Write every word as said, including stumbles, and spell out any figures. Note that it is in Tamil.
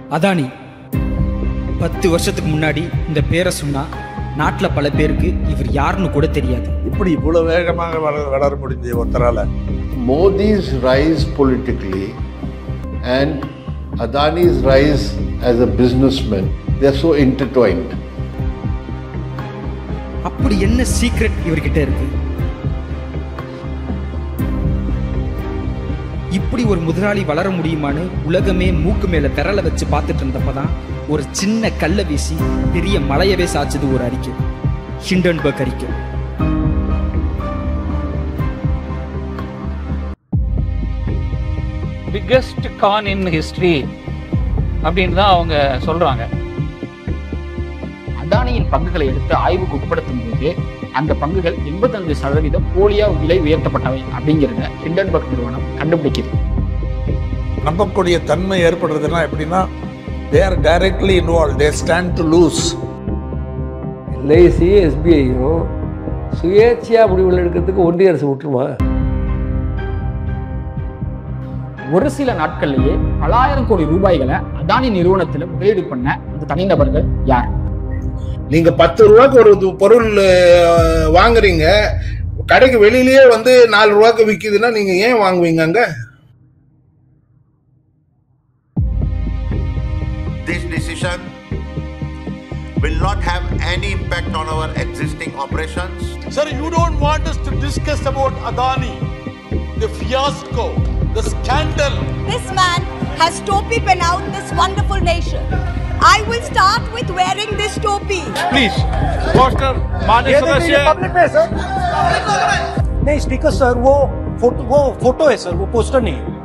அதானி பத்து வருஷத்துக்கு முன்னாடி இந்த பேரை சொன்னா நாட்டில் பல பேருக்கு இவர் யாருன்னு கூட தெரியாது. இப்படி இவ்வளவு வேகமாக வளர முடிஞ்ச ஒருத்தரால. Modi's rise politically and Adani's rise as a businessman, they are so intertwined. அப்படி என்ன சீக்ரெட் இவர்கிட்ட இருக்கு? இப்படி ஒரு முதலாளி வளர முடியுமான்னு உலகமே மூக்கு மேல விரல வச்சு பார்த்துட்டு இருந்தப்பதான் ஒரு சின்ன கல்ல வீசி பெரிய மலையவே சாச்சது ஒரு அறிக்கை, ஹிண்டன்பர்க் அறிக்கை. பிக்கஸ்ட் கான் இன் ஹிஸ்டரி அப்படின்னு தான் அவங்க சொல்றாங்க. அதானியின் பங்குகளை எடுத்து ஆய்வுக்கு உட்படுத்தும் போது அந்த பங்குகள் எண்பத்தஞ்சு சதவீதம் போலியா விலை உயர்த்தப்பட்டவை அப்படிங்கிறத ஹிண்டன்பர்க் நிறுவனம் கண்டுபிடிக்குது. நம்பக்கூடிய தன்மை ஏற்படுறதுன்னா எப்படின்னா, they are directly involved, they stand to lose. LIC எஸ்பிஐயும் சுயேட்சையா முடிவுகள் எடுக்கிறதுக்கு ஒன்றிய அரசு விட்டுருமா? ஒரு சில நாட்கள்லயே பலாயிரம் கோடி ரூபாய்களை அதானி நிறுவனத்துல முதலீடு பண்ண அந்த தனிநபர்கள் யார்? நீங்க பத்து ரூபாய்க்கு ஒரு பொருள் வாங்குறீங்க, கடைக்கு வெளியிலேயே வந்து நாலு ரூபாய்க்கு விற்குதுன்னா நீங்க ஏன் வாங்குவீங்க அங்க? This decision will not have any impact on our existing operations. Sir, you don't want us to discuss about Adani, the fiasco, the scandal. This man has topi pen out this wonderful nation. I will start with wearing this topi. Please, poster, माननीय सदस्य. पब्लिक में सर नहीं स्पीकर सर वो फोटो वो फोटो है सर, वो पोस्टर नहीं है.